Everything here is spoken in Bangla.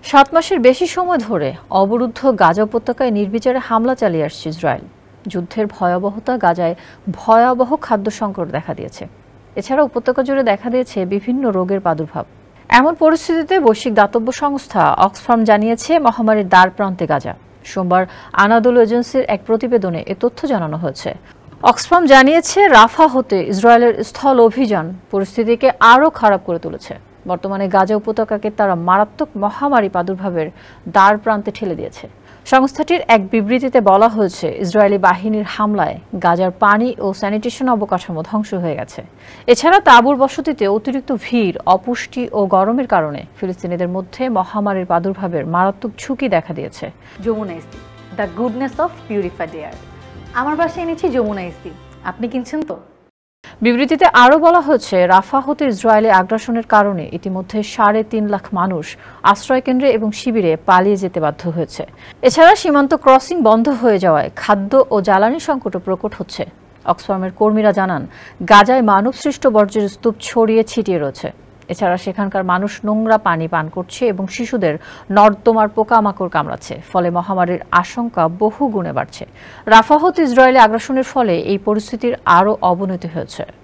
7 মাসের বেশি সময় ধরে অবরুদ্ধ গাজা উপত্যকায় নির্বিচারে হামলা চালিয়ে আসছে ইসরায়েল। যুদ্ধের ভয়াবহতা গাজায় ভয়াবহ খাদ্য সংকট দেখা দিয়েছে। এছাড়া উপত্যকা জুড়ে দেখা দিয়েছে বিভিন্ন রোগের প্রাদুর্ভাব। এমন পরিস্থিতিতে বৈশ্বিক দাতব্য সংস্থা অক্সফাম জানিয়েছে মহামারীর দ্বার প্রান্তে গাজা। সোমবার আনাদোলু এজেন্সির এক প্রতিবেদনে এ তথ্য জানানো হয়েছে। অক্সফাম জানিয়েছে রাফা হতে ইসরায়েলের স্থল অভিযান পরিস্থিতিকে আরও খারাপ করে তুলেছে। বর্তমানে গাজা উপত্যকাকে তারা মারাত্মক মহামারী প্রাদুর্ভাবের দ্বার প্রান্তে ঠেলে দিয়েছে। সংস্থাটির এক বিবৃতিতে বলা হয়েছে, ইসরায়েলি বাহিনীর হামলায় গাজার পানি ও স্যানিটেশন অবকাঠামো ধ্বংস হয়ে গেছে। এছাড়া তাঁবুর বসতিতে অতিরিক্ত ভিড়, অপুষ্টি ও গরমের কারণে ফিলিস্তিনিদের মধ্যে মহামারীর প্রাদুর্ভাবের মারাত্মক ঝুঁকি দেখা দিয়েছে। যমুনা ইস্তি, the goodness of purified air. আমার বাসায় এনেছি যমুনা ইস্তি, আপনি কিনছেন তো? বিবৃতিতে আরও বলা হয়েছে, রাফা হতে ইসরায়েলি আগ্রাসনের কারণে ইতিমধ্যে 3.5 লাখ মানুষ আশ্রয়কেন্দ্রে এবং শিবিরে পালিয়ে যেতে বাধ্য হয়েছে। এছাড়া সীমান্ত ক্রসিং বন্ধ হয়ে যাওয়ায় খাদ্য ও জ্বালানি সংকটও প্রকট হচ্ছে। অক্সফামের কর্মীরা জানান, গাজায় মানবসৃষ্ট বর্জ্যের স্তূপ ছড়িয়ে ছিটিয়ে রয়েছে। এছাড়া সেখানকার মানুষ নোংরা পানি পান করছে এবং শিশুদের নর্দমার পোকামাকড় কামড়াচ্ছে। ফলে মহামারীর আশঙ্কা বহু গুণে বাড়ছে। রাফা হতে ইসরায়েলি আগ্রাসনের ফলে এই পরিস্থিতির আরও অবনতি হয়েছে।